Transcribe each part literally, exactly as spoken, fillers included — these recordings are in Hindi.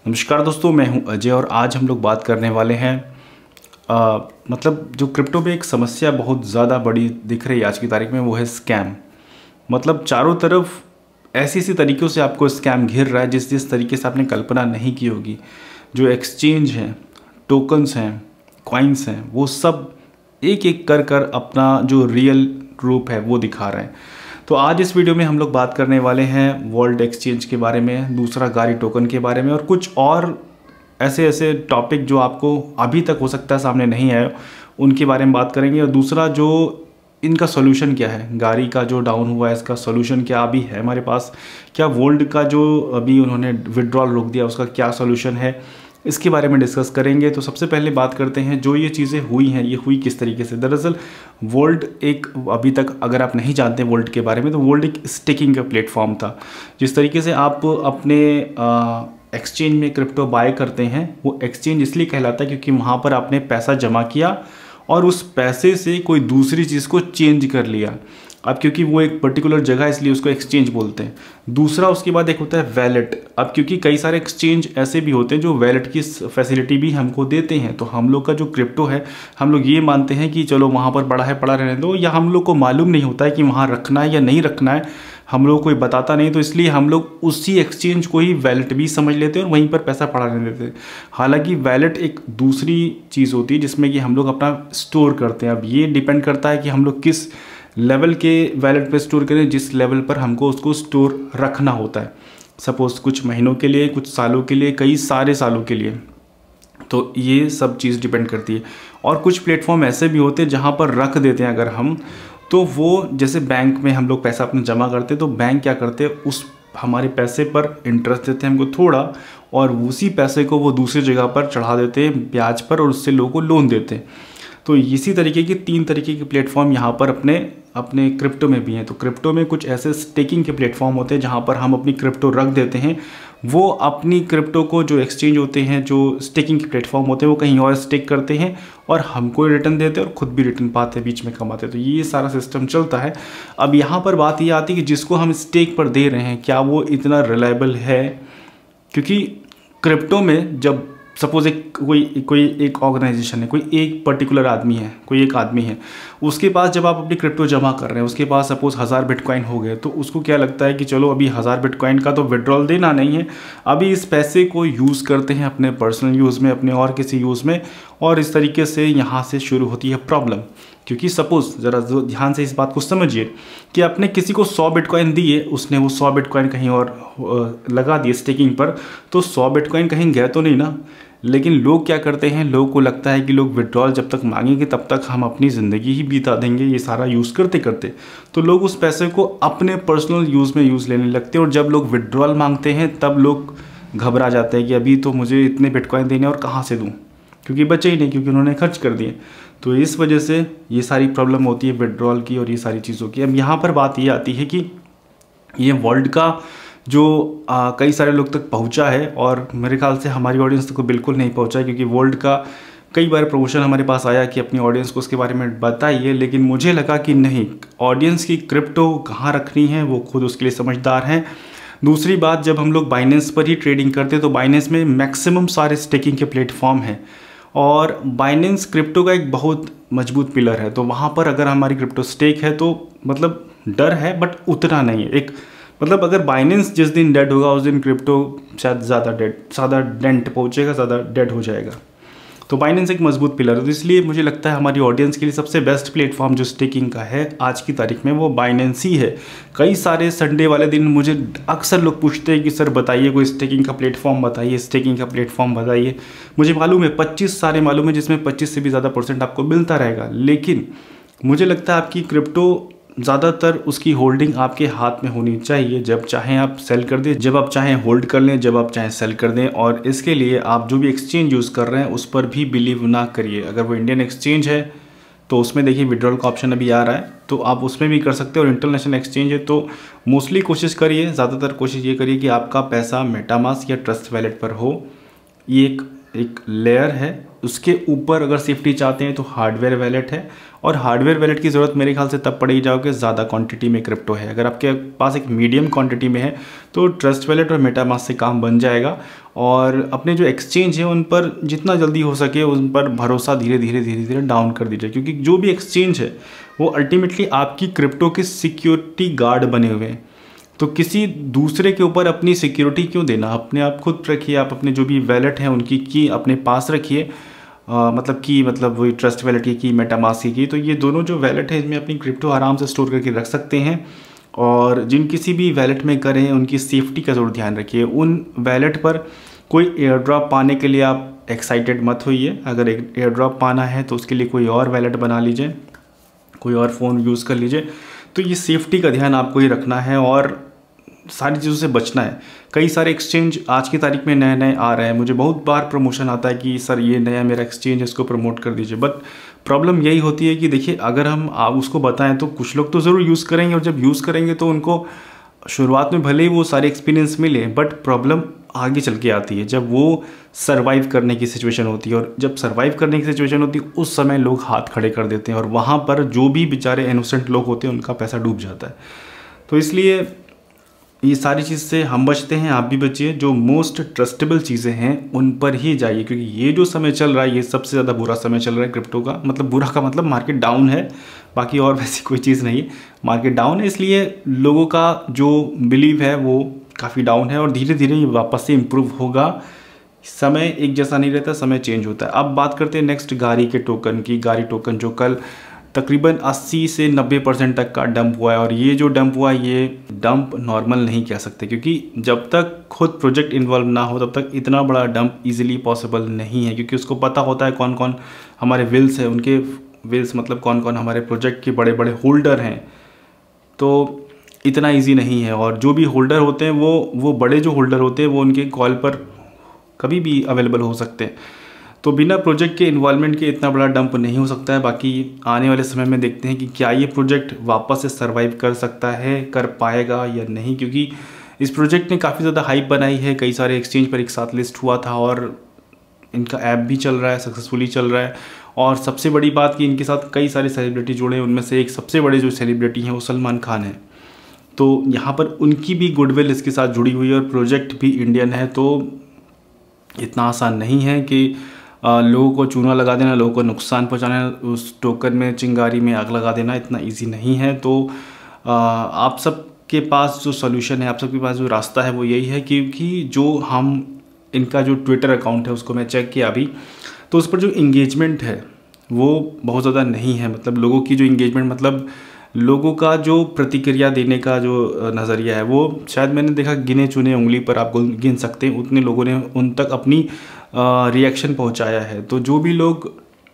नमस्कार दोस्तों, मैं हूं अजय और आज हम लोग बात करने वाले हैं आ, मतलब जो क्रिप्टो में एक समस्या बहुत ज़्यादा बड़ी दिख रही है आज की तारीख में, वो है स्कैम। मतलब चारों तरफ ऐसी ऐसी तरीक़ों से आपको स्कैम घिर रहा है जिस जिस तरीके से आपने कल्पना नहीं की होगी। जो एक्सचेंज हैं, टोकन्स हैं, कॉइन्स हैं, वो सब एक एक कर कर अपना जो रियल रूप है वो दिखा रहे हैं। तो आज इस वीडियो में हम लोग बात करने वाले हैं वर्ल्ड एक्सचेंज के बारे में, दूसरा गारी टोकन के बारे में और कुछ और ऐसे ऐसे टॉपिक जो आपको अभी तक हो सकता है सामने नहीं आए, उनके बारे में बात करेंगे। और दूसरा जो इनका सोल्यूशन क्या है, गारी का जो डाउन हुआ है इसका सोल्यूशन क्या अभी है हमारे पास, क्या वर्ल्ड का जो अभी उन्होंने विड्रॉल रोक दिया उसका क्या सोल्यूशन है, इसके बारे में डिस्कस करेंगे। तो सबसे पहले बात करते हैं जो ये चीज़ें हुई हैं ये हुई किस तरीके से। दरअसल वर्ल्ड एक, अभी तक अगर आप नहीं जानते वर्ल्ड के बारे में, तो वर्ल्ड एक स्टेकिंग का प्लेटफॉर्म था। जिस तरीके से आप अपने एक्सचेंज में क्रिप्टो बाय करते हैं, वो एक्सचेंज इसलिए कहलाता है क्योंकि वहाँ पर आपने पैसा जमा किया और उस पैसे से कोई दूसरी चीज़ को चेंज कर लिया। अब क्योंकि वो एक पर्टिकुलर जगह इसलिए उसको एक्सचेंज बोलते हैं। दूसरा उसके बाद एक होता है वैलेट। अब क्योंकि कई सारे एक्सचेंज ऐसे भी होते हैं जो वैलेट की फैसिलिटी भी हमको देते हैं, तो हम लोग का जो क्रिप्टो है हम लोग ये मानते हैं कि चलो वहाँ पर पड़ा है पड़ा रहने दो, या हम लोग को मालूम नहीं होता है कि वहाँ रखना है या नहीं रखना है, हम लोग कोई बताता नहीं, तो इसलिए हम लोग उसी एक्सचेंज को ही वैलेट भी समझ लेते हैं और वहीं पर पैसा पड़ा रहने देते हैं। हालांकि वैलेट एक दूसरी चीज़ होती है जिसमें कि हम लोग अपना स्टोर करते हैं। अब ये डिपेंड करता है कि हम लोग किस लेवल के वैलेट पे स्टोर करें, जिस लेवल पर हमको उसको स्टोर रखना होता है। सपोज़ कुछ महीनों के लिए, कुछ सालों के लिए, कई सारे सालों के लिए, तो ये सब चीज़ डिपेंड करती है। और कुछ प्लेटफॉर्म ऐसे भी होते हैं जहाँ पर रख देते हैं अगर हम, तो वो जैसे बैंक में हम लोग पैसा अपना जमा करते हैं, तो बैंक क्या करते हैं, उस हमारे पैसे पर इंटरेस्ट देते हैं हमको थोड़ा, और उसी पैसे को वो दूसरी जगह पर चढ़ा देते हैं ब्याज पर और उससे लोगों को लोन देते हैं। तो इसी तरीके के तीन तरीके के प्लेटफॉर्म यहाँ पर अपने अपने क्रिप्टो में भी हैं। तो क्रिप्टो में कुछ ऐसे स्टेकिंग के प्लेटफॉर्म होते हैं जहाँ पर हम अपनी क्रिप्टो रख देते हैं, वो अपनी क्रिप्टो को, जो एक्सचेंज होते हैं, जो स्टेकिंग के प्लेटफॉर्म होते हैं, वो कहीं और स्टेक करते हैं और हमको रिटर्न देते हैं और ख़ुद भी रिटर्न पाते हैं, बीच में कमाते हैं। तो ये सारा सिस्टम चलता है। अब यहाँ पर बात ये आती है कि जिसको हम स्टेक पर दे रहे हैं क्या वो इतना रिलायबल है, क्योंकि क्रिप्टो में जब सपोज़ एक कोई कोई एक ऑर्गेनाइजेशन है, कोई एक पर्टिकुलर आदमी है, कोई एक आदमी है, उसके पास जब आप अपनी क्रिप्टो जमा कर रहे हैं, उसके पास सपोज़ हज़ार बिटकॉइन हो गए, तो उसको क्या लगता है कि चलो अभी हज़ार बिटकॉइन का तो विड्रॉल देना नहीं है, अभी इस पैसे को यूज़ करते हैं अपने पर्सनल यूज़ में, अपने और किसी यूज़ में। और इस तरीके से यहाँ से शुरू होती है प्रॉब्लम। क्योंकि सपोज़ ज़रा ध्यान से इस बात को समझिए कि आपने किसी को सौ बिटकॉइन दिए, उसने वो सौ बिटकॉइन कहीं और लगा दिए स्टेकिंग पर, तो सौ बिटकॉइन कहीं गए तो नहीं ना। लेकिन लोग क्या करते हैं, लोगों को लगता है कि लोग विड्रॉल जब तक मांगेंगे तब तक हम अपनी ज़िंदगी ही बिता देंगे ये सारा यूज़ करते करते, तो लोग उस पैसे को अपने पर्सनल यूज़ में यूज़ लेने लगते हैं। और जब लोग विड्रॉल मांगते हैं तब लोग घबरा जाते हैं कि अभी तो मुझे इतने बिटकॉइन देने और कहाँ से दूँ, क्योंकि बचे ही नहीं, क्योंकि उन्होंने खर्च कर दिए। तो इस वजह से ये सारी प्रॉब्लम होती है विड्रॉल की और ये सारी चीज़ों की। अब यहाँ पर बात ये आती है कि ये वर्ल्ड का जो आ, कई सारे लोग तक पहुंचा है, और मेरे ख्याल से हमारी ऑडियंस तक तो बिल्कुल नहीं पहुंचा है, क्योंकि वर्ल्ड का कई बार प्रमोशन हमारे पास आया कि अपनी ऑडियंस को उसके बारे में बताइए, लेकिन मुझे लगा कि नहीं, ऑडियंस की क्रिप्टो कहाँ रखनी है वो खुद उसके लिए समझदार हैं। दूसरी बात, जब हम लोग बाइनेंस पर ही ट्रेडिंग करते हैं तो बाइनेंस में मैक्सिमम सारे स्टेकिंग के प्लेटफॉर्म हैं, और बाइनेंस क्रिप्टो का एक बहुत मजबूत पिलर है। तो वहाँ पर अगर हमारी क्रिप्टो स्टेक है तो मतलब डर है, बट उतना नहीं है। एक मतलब अगर बाइनेंस जिस दिन डेड होगा उस दिन क्रिप्टो शायद ज़्यादा डेड ज़्यादा डेंट पहुँचेगा, ज़्यादा डेड हो जाएगा। तो बाइनेंस एक मजबूत पिलर है। तो इसलिए मुझे लगता है हमारी ऑडियंस के लिए सबसे बेस्ट प्लेटफॉर्म जो स्टेकिंग का है आज की तारीख में वो बाइनेंस ही है। कई सारे संडे वाले दिन मुझे अक्सर लोग पूछते हैं कि सर बताइए कोई स्टेकिंग का प्लेटफॉर्म बताइए, स्टेकिंग का प्लेटफॉर्म बताइए। मुझे मालूम है पच्चीस सारे मालूम है जिसमें पच्चीस से भी ज़्यादा परसेंट आपको मिलता रहेगा, लेकिन मुझे लगता है आपकी क्रिप्टो ज़्यादातर उसकी होल्डिंग आपके हाथ में होनी चाहिए। जब चाहें आप सेल कर दें, जब आप चाहें होल्ड कर लें, जब आप चाहें सेल कर दें। और इसके लिए आप जो भी एक्सचेंज यूज़ कर रहे हैं उस पर भी बिलीव ना करिए। अगर वो इंडियन एक्सचेंज है तो उसमें देखिए विड्रॉल का ऑप्शन अभी आ रहा है, तो आप उसमें भी कर सकते हैं। और इंटरनेशनल एक्सचेंज है तो मोस्टली कोशिश करिए, ज़्यादातर कोशिश ये करिए कि आपका पैसा मेटामास्क या ट्रस्ट वैलेट पर हो। ये एक एक लेयर है, उसके ऊपर अगर सेफ्टी चाहते हैं तो हार्डवेयर वैलेट है, और हार्डवेयर वैलेट की ज़रूरत मेरे ख्याल से तब पड़ेगी जाओगे ज़्यादा क्वांटिटी में क्रिप्टो है। अगर आपके पास एक मीडियम क्वांटिटी में है तो ट्रस्ट वैलेट और मेटामास्क से काम बन जाएगा, और अपने जो एक्सचेंज है उन पर जितना जल्दी हो सके उन पर भरोसा धीरे धीरे धीरे धीरे डाउन कर दीजिए, क्योंकि जो भी एक्सचेंज है वो अल्टीमेटली आपकी क्रिप्टो के सिक्योरिटी गार्ड बने हुए हैं। तो किसी दूसरे के ऊपर अपनी सिक्योरिटी क्यों देना, अपने आप खुद रखिए। आप अपने जो भी वैलेट हैं उनकी की अपने पास रखिए, मतलब की मतलब वही ट्रस्ट वैलेट की की मेटामास्क की। तो ये दोनों जो वैलेट है इसमें अपनी क्रिप्टो आराम से स्टोर करके रख सकते हैं, और जिन किसी भी वैलेट में करें उनकी सेफ्टी का ज़रूर ध्यान रखिए। उन वैलेट पर कोई एयर ड्रॉप पाने के लिए आप एक्साइटेड मत होइए। अगर एक एयर ड्रॉप पाना है तो उसके लिए कोई और वैलेट बना लीजिए, कोई और फ़ोन यूज़ कर लीजिए। तो ये सेफ्टी का ध्यान आपको ही रखना है और सारी चीज़ों से बचना है। कई सारे एक्सचेंज आज की तारीख में नए नए आ रहे हैं, मुझे बहुत बार प्रमोशन आता है कि सर ये नया मेरा एक्सचेंज है इसको प्रमोट कर दीजिए, बट प्रॉब्लम यही होती है कि देखिए अगर हम आप उसको बताएं तो कुछ लोग तो ज़रूर यूज़ करेंगे, और जब यूज़ करेंगे तो उनको शुरुआत में भले ही वो सारे एक्सपीरियंस मिले, बट प्रॉब्लम आगे चल के आती है जब वो सर्वाइव करने की सिचुएशन होती है। और जब सर्वाइव करने की सिचुएशन होती है उस समय लोग हाथ खड़े कर देते हैं, और वहाँ पर जो भी बेचारे इनोसेंट लोग होते हैं उनका पैसा डूब जाता है। तो इसलिए ये सारी चीज़ से हम बचते हैं, आप भी बचिए। जो मोस्ट ट्रस्टेबल चीज़ें हैं उन पर ही जाइए, क्योंकि ये जो समय चल रहा है ये सबसे ज़्यादा बुरा समय चल रहा है क्रिप्टो का। मतलब बुरा का मतलब मार्केट डाउन है, बाकी और वैसी कोई चीज़ नहीं है, मार्केट डाउन है। इसलिए लोगों का जो बिलीव है वो काफ़ी डाउन है, और धीरे धीरे ये वापस से इम्प्रूव होगा। समय एक जैसा नहीं रहता, समय चेंज होता है। अब बात करते हैं नेक्स्ट गारी के टोकन की। गारी टोकन जो कल तकरीबन अस्सी से नब्बे परसेंट तक का डंप हुआ है, और ये जो डंप हुआ है ये डंप नॉर्मल नहीं कह सकते, क्योंकि जब तक खुद प्रोजेक्ट इन्वॉल्व ना हो तब तक इतना बड़ा डंप इजीली पॉसिबल नहीं है, क्योंकि उसको पता होता है कौन कौन हमारे विल्स है, उनके विल्स मतलब कौन कौन हमारे प्रोजेक्ट के बड़े बड़े होल्डर हैं। तो इतना ईजी नहीं है, और जो भी होल्डर होते हैं वो वो बड़े जो होल्डर होते हैं वो उनके कॉल पर कभी भी अवेलेबल हो सकते हैं। तो बिना प्रोजेक्ट के इन्वॉल्वमेंट के इतना बड़ा डंप नहीं हो सकता है। बाकी आने वाले समय में देखते हैं कि क्या ये प्रोजेक्ट वापस से सर्वाइव कर सकता है, कर पाएगा या नहीं, क्योंकि इस प्रोजेक्ट ने काफ़ी ज़्यादा हाइप बनाई है। कई सारे एक्सचेंज पर एक साथ लिस्ट हुआ था, और इनका ऐप भी चल रहा है, सक्सेसफुली चल रहा है। और सबसे बड़ी बात कि इनके साथ कई सारे सेलिब्रिटी जुड़े हैं, उनमें से एक सबसे बड़े जो सेलिब्रिटी हैं वो सलमान खान है। तो यहाँ पर उनकी भी गुडविल इसके साथ जुड़ी हुई है, और प्रोजेक्ट भी इंडियन है। तो इतना आसान नहीं है कि आ, लोगों को चूना लगा देना, लोगों को नुकसान पहुंचाना, उस टोकन में चिंगारी में आग लगा देना इतना इजी नहीं है। तो आ, आप सबके पास जो सॉल्यूशन है, आप सबके पास जो रास्ता है वो यही है, क्योंकि जो हम इनका जो ट्विटर अकाउंट है उसको मैं चेक किया अभी, तो उस पर जो इंगेजमेंट है वो बहुत ज़्यादा नहीं है। मतलब लोगों की जो इंगेजमेंट मतलब लोगों का जो प्रतिक्रिया देने का जो नज़रिया है वो शायद मैंने देखा गिने चुने उंगली पर आप गिन सकते हैं, उतने लोगों ने उन तक अपनी रिएक्शन पहुंचाया है। तो जो भी लोग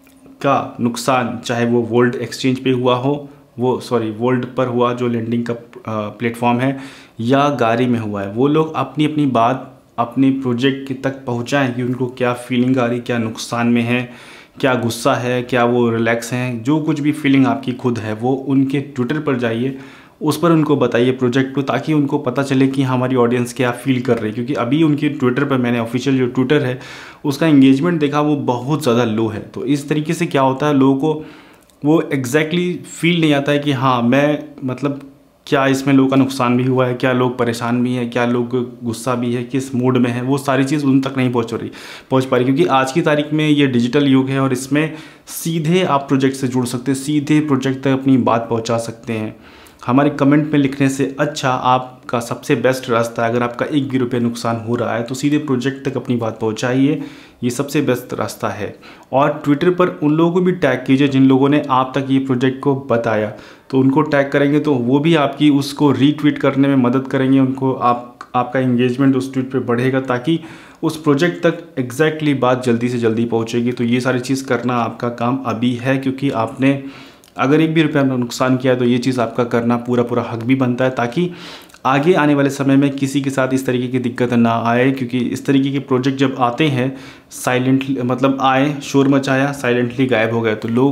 का नुकसान, चाहे वो वोल्ड एक्सचेंज पे हुआ हो, वो सॉरी वोल्ड पर हुआ जो लेंडिंग का प्लेटफॉर्म है, या गारी में हुआ है, वो लोग अपनी अपनी बात अपने प्रोजेक्ट के तक पहुंचाएं कि उनको क्या फीलिंग आ रही, क्या नुकसान में है, क्या गुस्सा है, क्या वो रिलैक्स हैं। जो कुछ भी फीलिंग आपकी खुद है वो उनके ट्विटर पर जाइए, उस पर उनको बताइए प्रोजेक्ट को, ताकि उनको पता चले कि हमारी ऑडियंस क्या फील कर रही है। क्योंकि अभी उनके ट्विटर पर मैंने ऑफिशियल जो ट्विटर है उसका इंगेजमेंट देखा, वो बहुत ज़्यादा लो है। तो इस तरीके से क्या होता है, लोगों को वो एग्जैक्टली फील नहीं आता है कि हाँ मैं मतलब क्या इसमें लोगों का नुकसान भी हुआ है, क्या लोग परेशान भी हैं, क्या लोग गुस्सा भी है, किस मूड में है, वो सारी चीज़ उन तक नहीं पहुंच रही पहुंच पा रही। क्योंकि आज की तारीख में ये डिजिटल युग है, और इसमें सीधे आप प्रोजेक्ट से जुड़ सकते हैं, सीधे प्रोजेक्ट तक अपनी बात पहुंचा सकते हैं। हमारे कमेंट में लिखने से अच्छा आपका सबसे बेस्ट रास्ता है, अगर आपका एक भी रुपये नुकसान हो रहा है तो सीधे प्रोजेक्ट तक अपनी बात पहुंचाइए, ये सबसे बेस्ट रास्ता है। और ट्विटर पर उन लोगों को भी टैग कीजिए जिन लोगों ने आप तक ये प्रोजेक्ट को बताया, तो उनको टैग करेंगे तो वो भी आपकी उसको रीट्वीट करने में मदद करेंगे, उनको आप आपका इंगेजमेंट उस ट्वीट पे बढ़ेगा, ताकि उस प्रोजेक्ट तक एग्जैक्टली बात जल्दी से जल्दी पहुँचेगी। तो ये सारी चीज़ करना आपका काम अभी है, क्योंकि आपने अगर एक भी रुपया नुकसान किया है तो ये चीज़ आपका करना पूरा पूरा हक भी बनता है, ताकि आगे आने वाले समय में किसी के साथ इस तरीके की दिक्कत ना आए। क्योंकि इस तरीके के प्रोजेक्ट जब आते हैं साइलेंटली, मतलब आए, शोर मचाया, साइलेंटली गायब हो गए, तो लोगों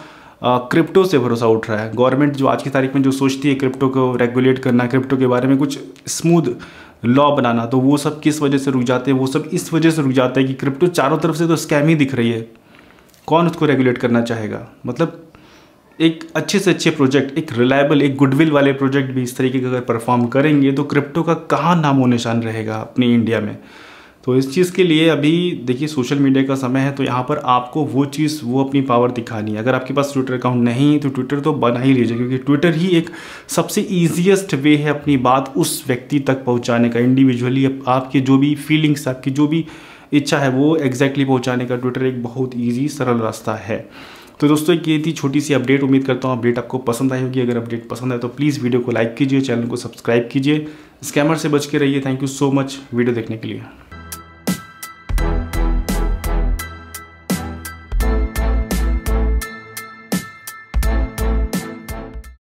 का क्रिप्टो से भरोसा उठ रहा है। गवर्नमेंट जो आज की तारीख में जो सोचती है क्रिप्टो को रेगुलेट करना, क्रिप्टो के बारे में कुछ स्मूथ लॉ बनाना, तो वो सब किस वजह से रुक जाते हैं, वो सब इस वजह से रुक जाता है कि क्रिप्टो चारों तरफ से तो स्कैम ही दिख रही है, कौन उसको रेगुलेट करना चाहेगा। मतलब एक अच्छे से अच्छे प्रोजेक्ट, एक रिलायबल, एक गुडविल वाले प्रोजेक्ट भी इस तरीके का अगर परफॉर्म करेंगे तो क्रिप्टो का कहाँ नामो निशान रहेगा अपनी इंडिया में। तो इस चीज़ के लिए अभी देखिए सोशल मीडिया का समय है, तो यहाँ पर आपको वो चीज़, वो अपनी पावर दिखानी है। अगर आपके पास ट्विटर अकाउंट नहीं है तो ट्विटर तो बना ही लीजिए, क्योंकि ट्विटर ही एक सबसे ईजिएस्ट वे है अपनी बात उस व्यक्ति तक पहुँचाने का, इंडिविजुअली आपकी जो भी फीलिंग्स, आपकी जो भी इच्छा है वो एग्जैक्टली पहुँचाने का ट्विटर एक बहुत ईजी सरल रास्ता है। तो दोस्तों ये थी छोटी सी अपडेट। उम्मीद करता हूँ अपडेट आपको पसंद आई होगी। अगर अपडेट पसंद आए तो प्लीज़ वीडियो को लाइक कीजिए, चैनल को सब्सक्राइब कीजिए, स्कैमर से बच के रहिए। Thank you so much video देखने के लिए।